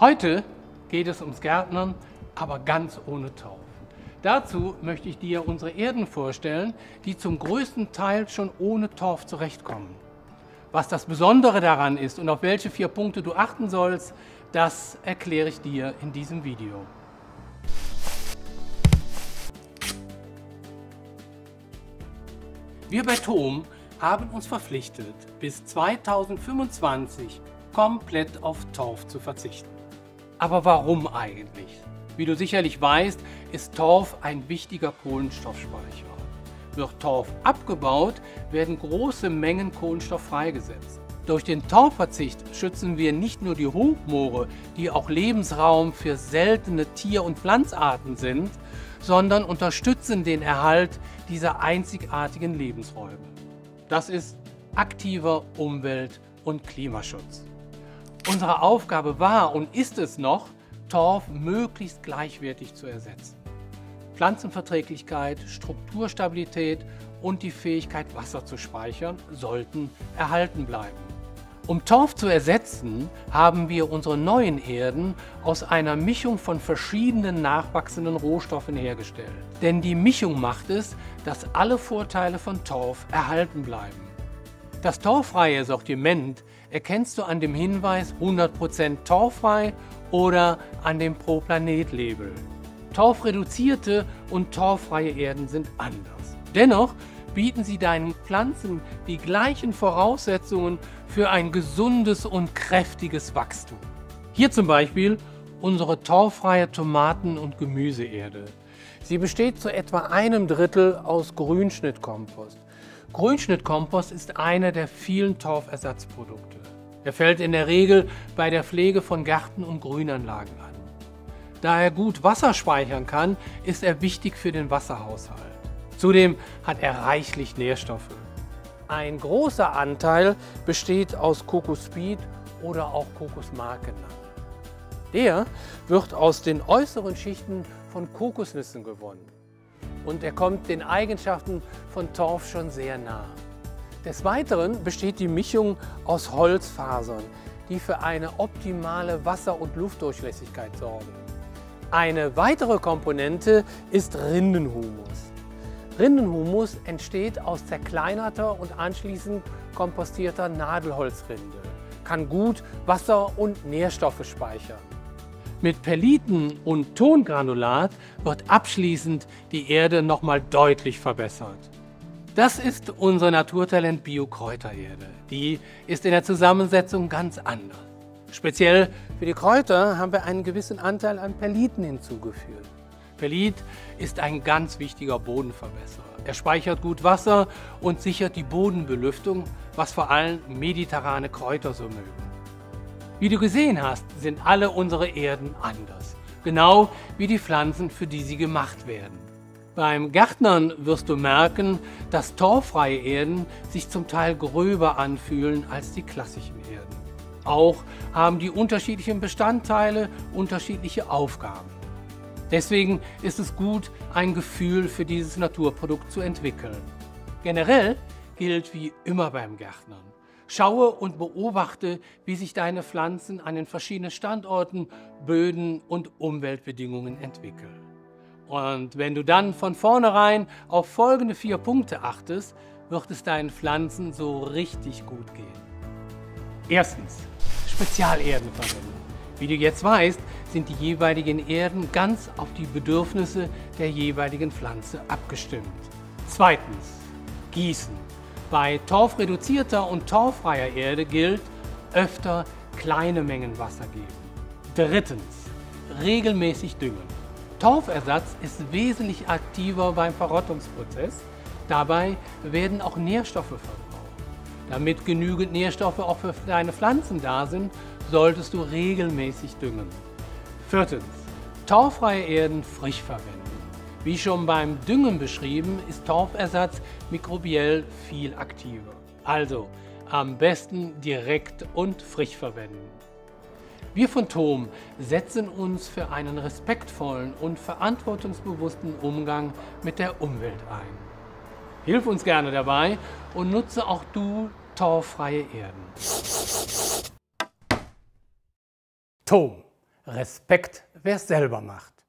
Heute geht es ums Gärtnern, aber ganz ohne Torf. Dazu möchte ich dir unsere Erden vorstellen, die zum größten Teil schon ohne Torf zurechtkommen. Was das Besondere daran ist und auf welche 4 Punkte du achten sollst, das erkläre ich dir in diesem Video. Wir bei THOM haben uns verpflichtet, bis 2025 komplett auf Torf zu verzichten. Aber warum eigentlich? Wie du sicherlich weißt, ist Torf ein wichtiger Kohlenstoffspeicher. Wird Torf abgebaut, werden große Mengen Kohlenstoff freigesetzt. Durch den Torfverzicht schützen wir nicht nur die Hochmoore, die auch Lebensraum für seltene Tier- und Pflanzarten sind, sondern unterstützen den Erhalt dieser einzigartigen Lebensräume. Das ist aktiver Umwelt- und Klimaschutz. Unsere Aufgabe war und ist es noch, Torf möglichst gleichwertig zu ersetzen. Pflanzenverträglichkeit, Strukturstabilität und die Fähigkeit, Wasser zu speichern, sollten erhalten bleiben. Um Torf zu ersetzen, haben wir unsere neuen Erden aus einer Mischung von verschiedenen nachwachsenden Rohstoffen hergestellt. Denn die Mischung macht es, dass alle Vorteile von Torf erhalten bleiben. Das torffreie Sortiment erkennst du an dem Hinweis 100% torffrei oder an dem Pro-Planet-Label. Torfreduzierte und torffreie Erden sind anders. Dennoch bieten sie deinen Pflanzen die gleichen Voraussetzungen für ein gesundes und kräftiges Wachstum. Hier zum Beispiel unsere torffreie Tomaten- und Gemüseerde. Sie besteht zu etwa 1/3 aus Grünschnittkompost. Grünschnittkompost ist einer der vielen Torfersatzprodukte. Er fällt in der Regel bei der Pflege von Gärten und Grünanlagen an. Da er gut Wasser speichern kann, ist er wichtig für den Wasserhaushalt. Zudem hat er reichlich Nährstoffe. Ein großer Anteil besteht aus Kokospeed oder auch Kokosmark genannt. Der wird aus den äußeren Schichten von Kokosnüssen gewonnen. Und er kommt den Eigenschaften von Torf schon sehr nah. Des Weiteren besteht die Mischung aus Holzfasern, die für eine optimale Wasser- und Luftdurchlässigkeit sorgen. Eine weitere Komponente ist Rindenhumus. Rindenhumus entsteht aus zerkleinerter und anschließend kompostierter Nadelholzrinde, kann gut Wasser und Nährstoffe speichern. Mit Perliten und Tongranulat wird abschließend die Erde nochmal deutlich verbessert. Das ist unsere Naturtalent Bio-Kräutererde. Die ist in der Zusammensetzung ganz anders. Speziell für die Kräuter haben wir einen gewissen Anteil an Perliten hinzugefügt. Perlit ist ein ganz wichtiger Bodenverbesserer. Er speichert gut Wasser und sichert die Bodenbelüftung, was vor allem mediterrane Kräuter so mögen. Wie du gesehen hast, sind alle unsere Erden anders, genau wie die Pflanzen, für die sie gemacht werden. Beim Gärtnern wirst du merken, dass torffreie Erden sich zum Teil gröber anfühlen als die klassischen Erden. Auch haben die unterschiedlichen Bestandteile unterschiedliche Aufgaben. Deswegen ist es gut, ein Gefühl für dieses Naturprodukt zu entwickeln. Generell gilt wie immer beim Gärtnern: Schaue und beobachte, wie sich deine Pflanzen an den verschiedenen Standorten, Böden und Umweltbedingungen entwickeln. Und wenn du dann von vornherein auf folgende 4 Punkte achtest, wird es deinen Pflanzen so richtig gut gehen. Erstens, Spezialerden verwenden. Wie du jetzt weißt, sind die jeweiligen Erden ganz auf die Bedürfnisse der jeweiligen Pflanze abgestimmt. Zweitens, Gießen. Bei torfreduzierter und torffreier Erde gilt, öfter kleine Mengen Wasser geben. Drittens, regelmäßig düngen. Torfersatz ist wesentlich aktiver beim Verrottungsprozess. Dabei werden auch Nährstoffe verbraucht. Damit genügend Nährstoffe auch für deine Pflanzen da sind, solltest du regelmäßig düngen. Viertens, torffreie Erden frisch verwenden. Wie schon beim Düngen beschrieben, ist Torfersatz mikrobiell viel aktiver. Also am besten direkt und frisch verwenden. Wir von THOM setzen uns für einen respektvollen und verantwortungsbewussten Umgang mit der Umwelt ein. Hilf uns gerne dabei und nutze auch du torffreie Erden. THOM, Respekt, wer es selber macht.